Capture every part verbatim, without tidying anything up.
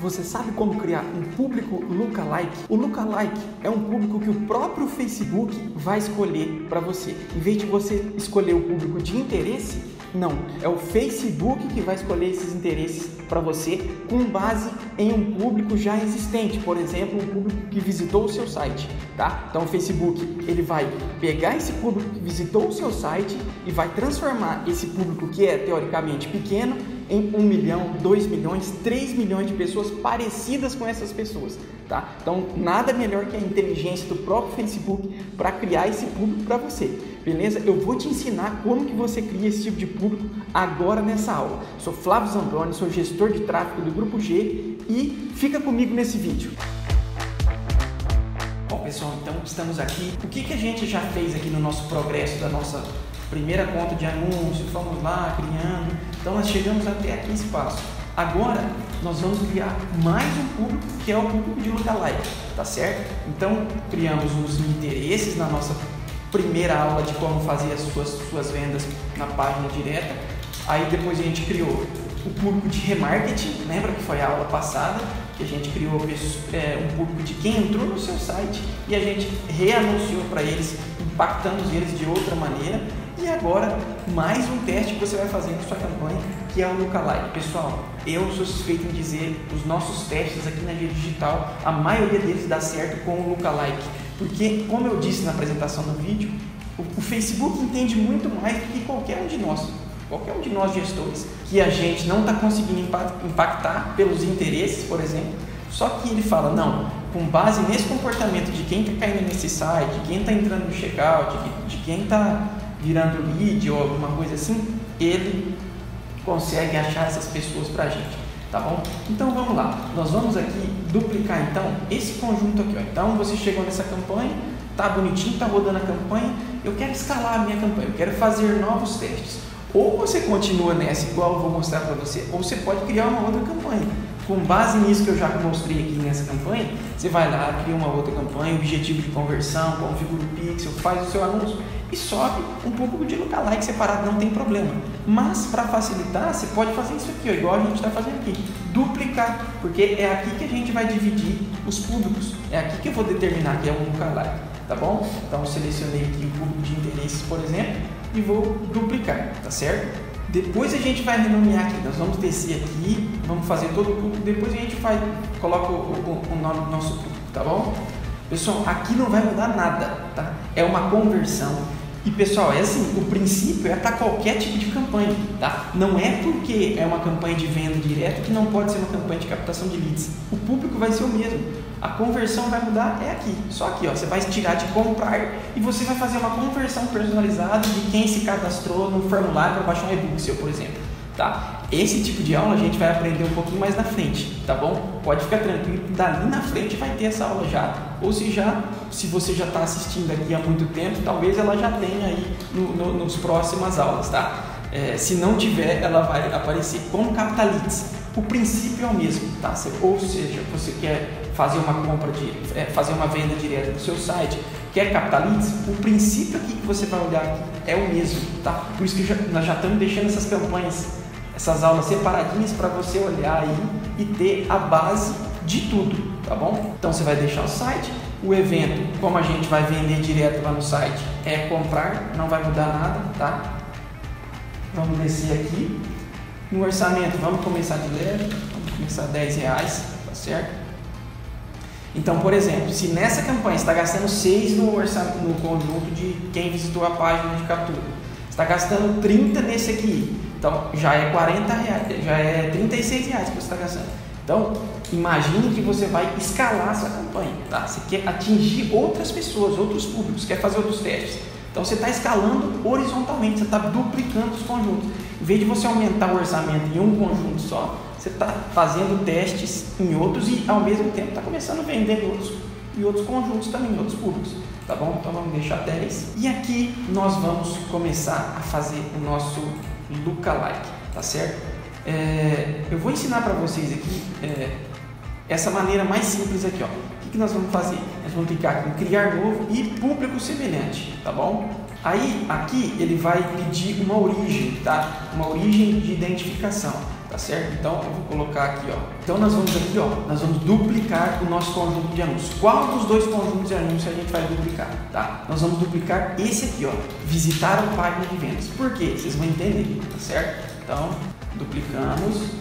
Você sabe como criar um público lookalike? O lookalike é um público que o próprio Facebook vai escolher para você. Em vez de você escolher o público de interesse, não. É o Facebook que vai escolher esses interesses para você com base em um público já existente. Por exemplo, um público que visitou o seu site, tá? Então o Facebook ele vai pegar esse público que visitou o seu site e vai transformar esse público que é teoricamente pequeno em um milhão, dois milhões, três milhões de pessoas parecidas com essas pessoas, tá? Então nada melhor que a inteligência do próprio Facebook para criar esse público para você, beleza? Eu vou te ensinar como que você cria esse tipo de público agora nessa aula. Sou Flávio Zambroni, sou gestor de tráfego do Grupo G e fica comigo nesse vídeo. Bom pessoal, então estamos aqui. O que que a gente já fez aqui no nosso progresso da nossa primeira conta de anúncio? Fomos lá criando, então nós chegamos até aqui esse passo. Agora nós vamos criar mais um público, que é o público de lookalike, tá certo? Então criamos os interesses na nossa primeira aula de como fazer as suas, suas vendas na página direta. Aí depois a gente criou o público de remarketing, lembra que foi a aula passada que a gente criou é, um público de quem entrou no seu site e a gente reanunciou para eles, impactando eles de outra maneira. E agora mais um teste que você vai fazer na sua campanha, que é o lookalike. Pessoal, eu sou suspeito em dizer, os nossos testes aqui na G Digital, a maioria deles dá certo com o lookalike, porque como eu disse na apresentação do vídeo, o, o Facebook entende muito mais do que qualquer um de nós. Qualquer um de nós gestores, que a gente não está conseguindo impactar pelos interesses, por exemplo, só que ele fala, não, com base nesse comportamento de quem está caindo nesse site, de quem está entrando no checkout, de, de quem está virando lead ou alguma coisa assim, ele consegue achar essas pessoas para a gente, tá bom? Então vamos lá, nós vamos aqui duplicar então esse conjunto aqui, ó. Então você chegou nessa campanha, tá bonitinho, tá rodando a campanha, eu quero escalar a minha campanha, eu quero fazer novos testes. Ou você continua nessa, igual eu vou mostrar para você, ou você pode criar uma outra campanha. Com base nisso que eu já mostrei aqui nessa campanha, você vai lá, cria uma outra campanha, objetivo de conversão, configura o pixel, faz o seu anúncio e sobe um pouco de lookalike separado, não tem problema. Mas para facilitar, você pode fazer isso aqui, ó, igual a gente está fazendo aqui, duplicar, porque é aqui que a gente vai dividir os públicos, é aqui que eu vou determinar que é um lookalike, tá bom? Então eu selecionei aqui o público de interesses, por exemplo, e vou duplicar, tá certo? Depois a gente vai renomear aqui, nós vamos descer aqui, vamos fazer todo o público, depois a gente faz, coloca o, o, o nome do nosso público, tá bom? Pessoal, aqui não vai mudar nada, tá? É uma conversão. E pessoal, é assim, o princípio é para qualquer tipo de campanha, tá? Não é porque é uma campanha de venda direta que não pode ser uma campanha de captação de leads. O público vai ser o mesmo. A conversão vai mudar é aqui, só aqui, ó, você vai tirar de comprar e você vai fazer uma conversão personalizada de quem se cadastrou no formulário para baixar um e-book seu, por exemplo, tá? Esse tipo de aula a gente vai aprender um pouquinho mais na frente, tá bom? Pode ficar tranquilo, dali na frente vai ter essa aula já, ou se já, se você já está assistindo aqui há muito tempo, talvez ela já tenha aí no, no, nos próximas aulas, tá? É, se não tiver, ela vai aparecer como captar leads. O princípio é o mesmo, tá? Ou seja, você quer fazer uma compra de, é, fazer uma venda direta do seu site, quer captar leads, o princípio aqui que você vai olhar aqui é o mesmo, tá? Por isso que já, nós já estamos deixando essas campanhas, essas aulas separadinhas para você olhar aí e ter a base de tudo, tá bom? Então você vai deixar o site, o evento, como a gente vai vender direto lá no site, é comprar, não vai mudar nada, tá? Vamos descer aqui. No orçamento, vamos começar de leve, vamos começar dez reais, tá certo? Então, por exemplo, se nessa campanha você está gastando seis no, orçamento, no conjunto de quem visitou a página de captura, está gastando trinta nesse aqui, então já é quarenta reais, já é trinta e seis reais que você está gastando. Então, imagine que você vai escalar a sua campanha, tá? Você quer atingir outras pessoas, outros públicos, quer fazer outros testes. Então, você está escalando horizontalmente, você está duplicando os conjuntos. Em vez de você aumentar o orçamento em um conjunto só, você está fazendo testes em outros e, ao mesmo tempo, está começando a vender em outros, em outros conjuntos também, em outros públicos. Tá bom? Então, vamos deixar dez. E aqui, nós vamos começar a fazer o nosso lookalike, tá certo? É, eu vou ensinar para vocês aqui é, essa maneira mais simples aqui, ó. O que, que nós vamos fazer? Nós vamos clicar aqui em criar novo e público semelhante, tá bom? Aí, aqui, ele vai pedir uma origem, tá? Uma origem de identificação. tá certo? Então eu vou colocar aqui, ó. Então nós vamos aqui, ó, nós vamos duplicar o nosso conjunto de anúncios. Qual dos dois conjuntos de anúncios a gente vai duplicar, tá? Nós vamos duplicar esse aqui, ó, visitar a página de vendas. Por quê? Vocês vão entender, tá certo? Então, duplicamos.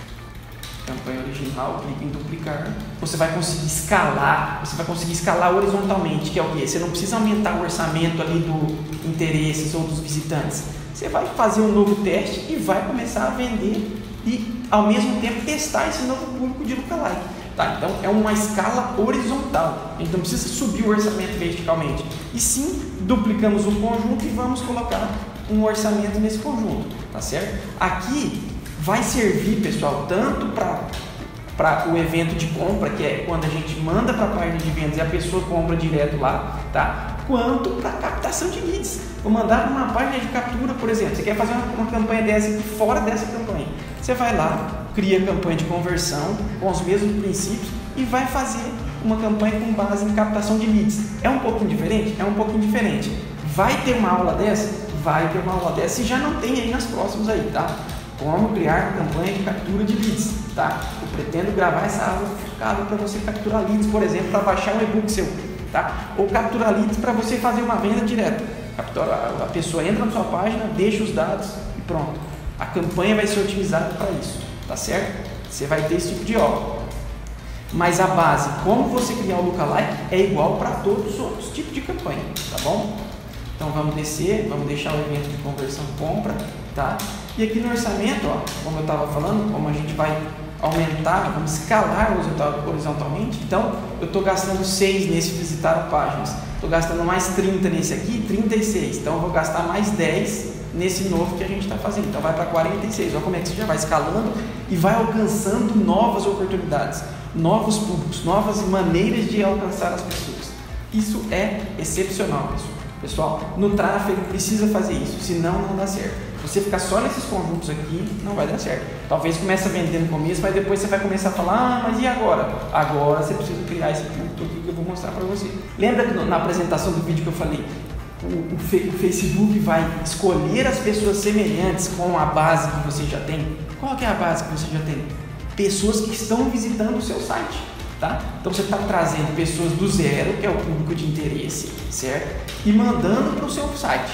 Campanha original, clique em duplicar. Você vai conseguir escalar, você vai conseguir escalar horizontalmente, que é o quê? Você não precisa aumentar o orçamento ali do interesses ou dos visitantes. Você vai fazer um novo teste e vai começar a vender e, ao mesmo tempo, testar esse novo público de lookalike. Tá? Então, é uma escala horizontal. A gente não precisa subir o orçamento verticalmente. E sim, duplicamos o conjunto e vamos colocar um orçamento nesse conjunto. Tá certo? Aqui vai servir, pessoal, tanto para para o evento de compra, que é quando a gente manda para a página de vendas e a pessoa compra direto lá, tá? Quanto para captação de leads. Vou mandar para uma página de captura, por exemplo. Você quer fazer uma, uma campanha dessa aqui, fora dessa campanha. Você vai lá, cria a campanha de conversão com os mesmos princípios e vai fazer uma campanha com base em captação de leads. É um pouquinho diferente? É um pouquinho diferente. Vai ter uma aula dessa? Vai ter uma aula dessa e já não tem aí nas próximas aí, tá? Como criar uma campanha de captura de leads, tá? Eu pretendo gravar essa aula focada para você capturar leads, por exemplo, para baixar um e-book seu, tá? Ou capturar leads para você fazer uma venda direta. Captura, a pessoa entra na sua página, deixa os dados e pronto. A campanha vai ser otimizada para isso, tá certo? Você vai ter esse tipo de aula. Mas a base, como você criar o lookalike, é igual para todos os outros tipos de campanha, tá bom? Então vamos descer, vamos deixar o evento de conversão compra, tá? E aqui no orçamento, ó, como eu estava falando, como a gente vai aumentar, vamos escalar horizontalmente, então eu estou gastando seis nesse visitar páginas, estou gastando mais trinta nesse aqui, trinta e seis, então eu vou gastar mais dez nesse novo que a gente está fazendo, então vai para quarenta e seis, olha como é que você já vai escalando e vai alcançando novas oportunidades, novos públicos, novas maneiras de alcançar as pessoas. Isso é excepcional, pessoal. Pessoal, no tráfego precisa fazer isso, senão não dá certo. Você ficar só nesses conjuntos aqui, não vai dar certo. Talvez comece a vender no começo, mas depois você vai começar a falar, ah, mas e agora? Agora você precisa criar esse ponto aqui que eu vou mostrar para você. Lembra que na apresentação do vídeo que eu falei, o, o Facebook vai escolher as pessoas semelhantes com a base que você já tem? Qual que é a base que você já tem? Pessoas que estão visitando o seu site. Tá? Então você está trazendo pessoas do zero, que é o público de interesse, certo? E mandando para o seu site.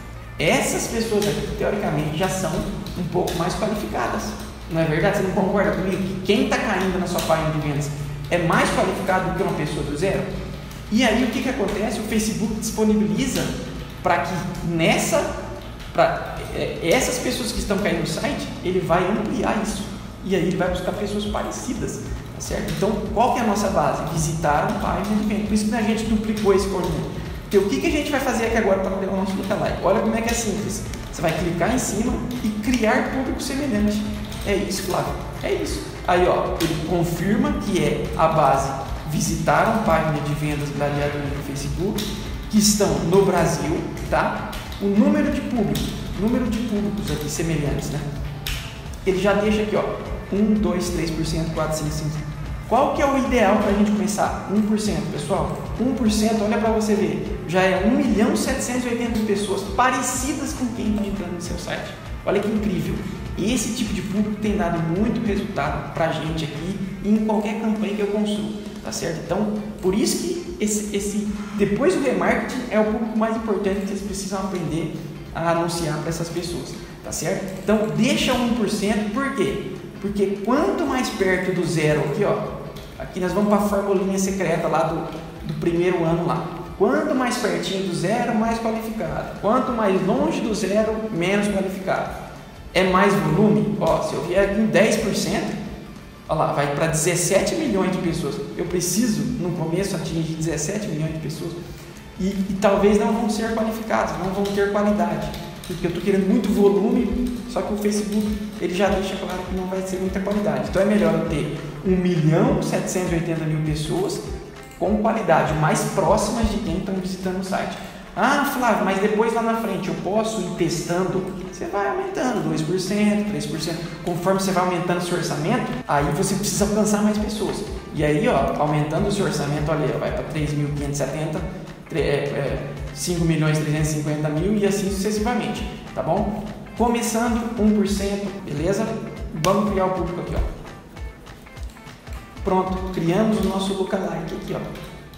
Essas pessoas aqui, teoricamente, já são um pouco mais qualificadas. Não é verdade? Você não concorda comigo? Que quem está caindo na sua página de vendas é mais qualificado do que uma pessoa do zero? E aí o que, que acontece? O Facebook disponibiliza para que nessa, para é, essas pessoas que estão caindo no site, ele vai ampliar isso. E aí ele vai buscar pessoas parecidas. Tá certo? Então, qual que é a nossa base? Visitar uma página de venda. Por isso que a gente duplicou esse conjunto. Então, o que, que a gente vai fazer aqui agora para pegar o nosso lookalike? Olha como é que é simples. Você vai clicar em cima e criar público semelhante. É isso, Flávio. É isso. Aí, ó, ele confirma que é a base visitar uma página de vendas baseada no Facebook, que estão no Brasil, tá? O número de público, número de públicos aqui semelhantes, né? Ele já deixa aqui, ó. um, dois, três por cento, quatro, cinco, cinco por cento. Qual que é o ideal para a gente começar? um por cento, pessoal. um por cento, olha para você ver, já é um milhão setecentos e oitenta mil pessoas parecidas com quem está entrando no seu site. Olha que incrível. Esse tipo de público tem dado muito resultado para a gente aqui em qualquer campanha que eu construo, tá certo? Então, por isso que esse, esse, depois do remarketing é o público mais importante que vocês precisam aprender a anunciar para essas pessoas, tá certo? Então, deixa um por cento, por quê? Porque quanto mais perto do zero aqui, ó, aqui nós vamos para a formulinha secreta lá do, do primeiro ano lá. Quanto mais pertinho do zero, mais qualificado. Quanto mais longe do zero, menos qualificado. É mais volume? Ó, se eu vier aqui em dez por cento, olha lá, vai para dezessete milhões de pessoas. Eu preciso, no começo, atingir dezessete milhões de pessoas. E, e talvez não vão ser qualificados, não vão ter qualidade. Porque eu estou querendo muito volume, só que o Facebook ele já deixa claro que não vai ser muita qualidade. Então é melhor eu ter um milhão setecentos e oitenta mil pessoas com qualidade, mais próximas de quem estão visitando o site. Ah, Flávio, mas depois lá na frente eu posso ir testando? Você vai aumentando dois por cento, três por cento. Conforme você vai aumentando o seu orçamento, aí você precisa alcançar mais pessoas. E aí, ó, aumentando o seu orçamento, olha, vai para três mil quinhentos e setenta, cinco milhões trezentos e cinquenta mil e assim sucessivamente, tá bom? Começando um por cento, beleza? Vamos criar o público aqui, ó. Pronto, criamos o nosso lookalike aqui, ó.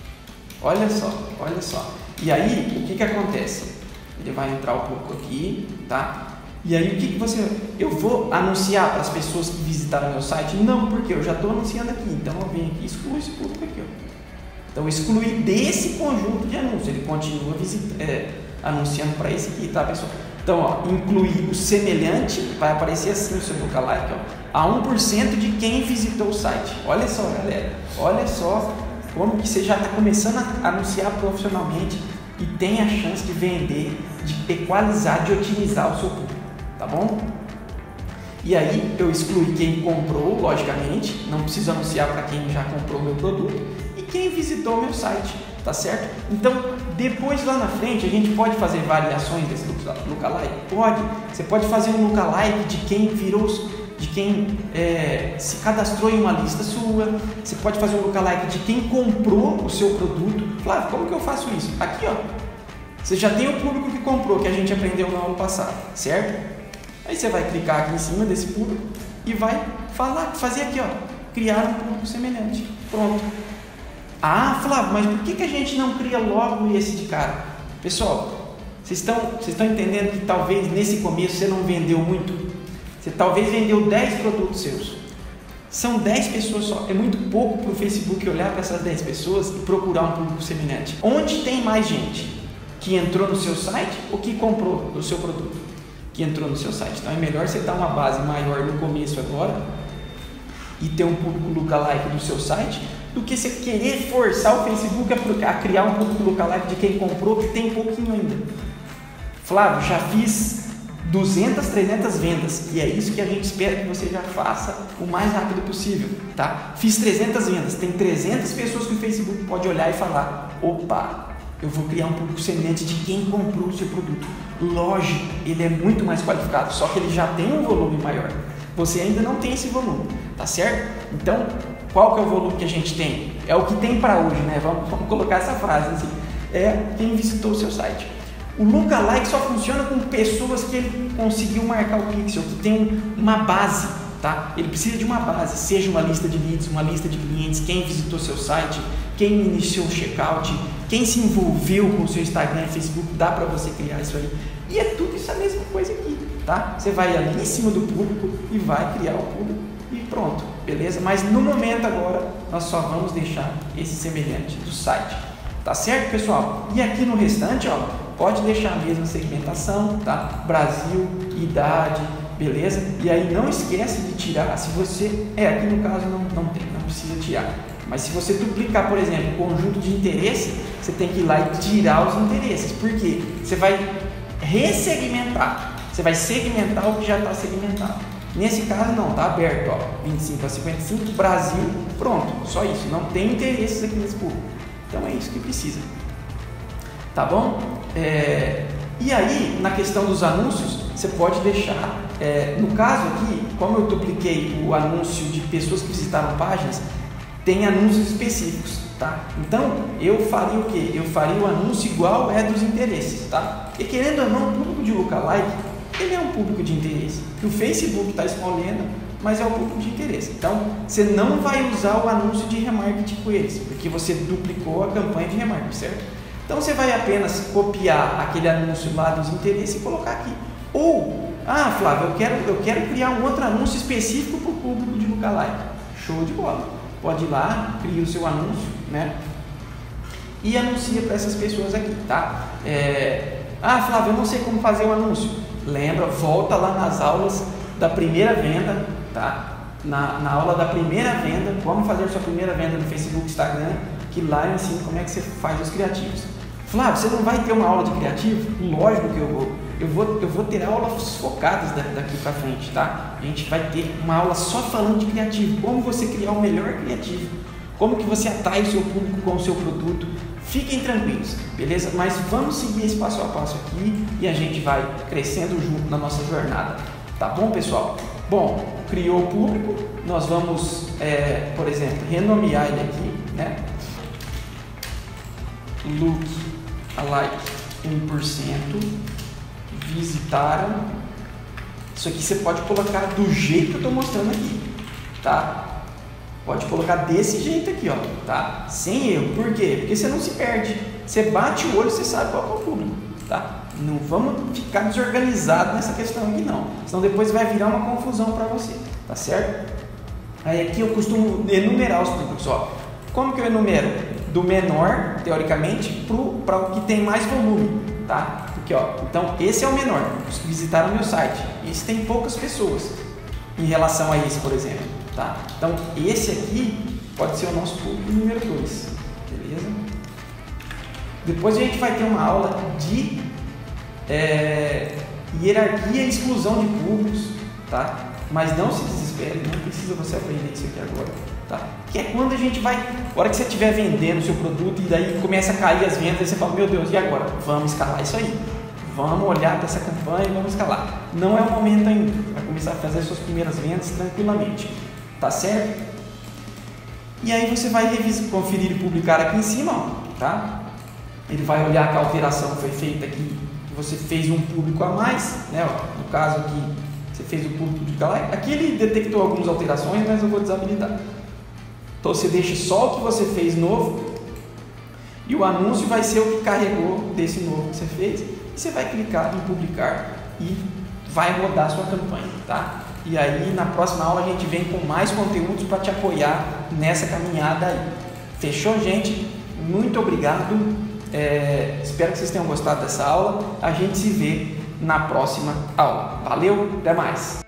Olha só, olha só. E aí, o que que acontece? Ele vai entrar o público aqui, tá? E aí, o que que você... Eu vou anunciar para as pessoas que visitaram meu site? Não, porque eu já estou anunciando aqui. Então, eu venho aqui e excluo esse público aqui, ó. Então, eu excluí desse conjunto de anúncios. Ele continua visita, é, anunciando para esse aqui, tá, pessoal? Então, ó, incluir o semelhante, vai aparecer assim o seu lookalike, ó. A um por cento de quem visitou o site. Olha só, galera. Olha só como que você já está começando a anunciar profissionalmente e tem a chance de vender, de equalizar, de otimizar o seu público, tá bom? E aí eu excluí quem comprou, logicamente, não preciso anunciar para quem já comprou o meu produto e quem visitou o meu site, tá certo? Então, depois lá na frente a gente pode fazer variações desse lookalike? Pode. Você pode fazer um lookalike de quem virou, de quem é, se cadastrou em uma lista sua. Você pode fazer um lookalike de quem comprou o seu produto. Flávio, como que eu faço isso? Aqui, ó. Você já tem o público que comprou, que a gente aprendeu na aula passada, certo? Aí você vai clicar aqui em cima desse público e vai falar, fazer aqui, ó, criar um público semelhante. Pronto. Ah, Flávio, mas por que que a gente não cria logo esse de cara? Pessoal, vocês estão, vocês estão entendendo que talvez nesse começo você não vendeu muito? Você talvez vendeu dez produtos seus. São dez pessoas só. É muito pouco para o Facebook olhar para essas dez pessoas e procurar um público semelhante. Onde tem mais gente que entrou no seu site ou que comprou do seu produto? Que entrou no seu site. Então é melhor você dar uma base maior no começo agora e ter um público lookalike do seu site do que você querer forçar o Facebook a criar um público lookalike de quem comprou que tem pouquinho ainda. Flávio, já fiz duzentas, trezentas vendas e é isso que a gente espera que você já faça o mais rápido possível, tá? Fiz trezentas vendas, tem trezentas pessoas que o Facebook pode olhar e falar: opa, eu vou criar um público semelhante de quem comprou o seu produto. Lógico, ele é muito mais qualificado, só que ele já tem um volume maior. Você ainda não tem esse volume, tá certo? Então, qual que é o volume que a gente tem? É o que tem para hoje, né? Vamos, vamos colocar essa frase assim. É quem visitou o seu site. O lookalike só funciona com pessoas que ele conseguiu marcar o pixel, que tem uma base, tá? Ele precisa de uma base, seja uma lista de leads, uma lista de clientes, quem visitou seu site, quem iniciou o checkout, quem se envolveu com o seu Instagram e Facebook, dá para você criar isso aí. E é tudo isso a mesma coisa aqui, tá? Você vai ali em cima do público e vai criar o público e pronto, beleza? Mas no momento agora, nós só vamos deixar esse semelhante do site, tá certo, pessoal? E aqui no restante, ó, pode deixar a mesma segmentação, tá? Brasil, idade, beleza? E aí não esquece de tirar, se você, é, aqui no caso não, não tem, não precisa tirar. Mas se você duplicar, por exemplo, o conjunto de interesse, você tem que ir lá e tirar os interesses. Por quê? Você vai ressegmentar. Você vai segmentar o que já está segmentado. Nesse caso não, está aberto, ó, vinte e cinco a cinquenta e cinco, Brasil, pronto, só isso. Não tem interesses aqui nesse público. Então é isso que precisa. Tá bom? É, e aí, na questão dos anúncios, você pode deixar, é, no caso aqui, como eu dupliquei o anúncio de pessoas que visitaram páginas, tem anúncios específicos, tá? Então, eu faria o quê? Eu faria o anúncio igual é dos interesses, tá? E querendo ou não, o público de lookalike, ele é um público de interesse, que o Facebook está escolhendo, mas é um público de interesse. Então, você não vai usar o anúncio de remarketing com eles, porque você duplicou a campanha de remarketing, certo? Então, você vai apenas copiar aquele anúncio lá dos interesses e colocar aqui. Ou, ah, Flávio, eu quero, eu quero criar um outro anúncio específico para o público de lookalike. Show de bola. Pode ir lá, cria o seu anúncio, né? E anuncia para essas pessoas aqui, tá? É... Ah, Flávio, eu não sei como fazer o anúncio. Lembra, volta lá nas aulas da primeira venda, tá? Na, na aula da primeira venda, como fazer sua primeira venda no Facebook, Instagram, que lá eu ensino como é que você faz os criativos. Flávio, você não vai ter uma aula de criativo? Lógico que eu vou. Eu vou, eu vou ter aulas focadas daqui para frente, tá? A gente vai ter uma aula só falando de criativo. Como você criar o melhor criativo. Como que você atrai o seu público com o seu produto. Fiquem tranquilos, beleza? Mas vamos seguir esse passo a passo aqui e a gente vai crescendo junto na nossa jornada. Tá bom, pessoal? Bom, criou o público. Nós vamos, é, por exemplo, renomear ele aqui, né? Lookalike um por cento visitaram Isso aqui você pode colocar do jeito que eu estou mostrando aqui, tá? Pode colocar desse jeito aqui, ó, tá? Sem erro. Por quê? Porque você não se perde. Você bate o olho, você sabe qual é o público, tá? Não vamos ficar desorganizados nessa questão aqui, não. Senão depois vai virar uma confusão para você, tá certo? Aí aqui eu costumo enumerar os públicos, ó. Como que eu enumero? Do menor, teoricamente, para o que tem mais volume, tá? Porque, ó, então esse é o menor, os que visitaram o meu site. Esse tem poucas pessoas em relação a esse, por exemplo, tá? Então esse aqui pode ser o nosso público número dois, beleza? Depois a gente vai ter uma aula de é, hierarquia e exclusão de públicos, tá? Mas não se desespere, não precisa você aprender isso aqui agora, tá? Que é quando a gente vai, a hora que você estiver vendendo o seu produto e daí começa a cair as vendas, aí você fala, meu Deus, e agora? Vamos escalar isso aí. Vamos olhar para essa campanha e vamos escalar. Não é o momento ainda, vai começar a fazer as suas primeiras vendas tranquilamente, tá certo? E aí você vai revisar, conferir e publicar aqui em cima, ó, tá? Ele vai olhar que a alteração foi feita aqui, você fez um público a mais, né? Ó, no caso aqui, você fez o público de lá. Aqui ele detectou algumas alterações, mas eu vou desabilitar. Então você deixa só o que você fez novo e o anúncio vai ser o que carregou desse novo que você fez. E você vai clicar em publicar e vai rodar a sua campanha, tá? E aí na próxima aula a gente vem com mais conteúdos para te apoiar nessa caminhada aí. Fechou, gente? Muito obrigado. É, espero que vocês tenham gostado dessa aula. A gente se vê na próxima aula. Valeu, até mais!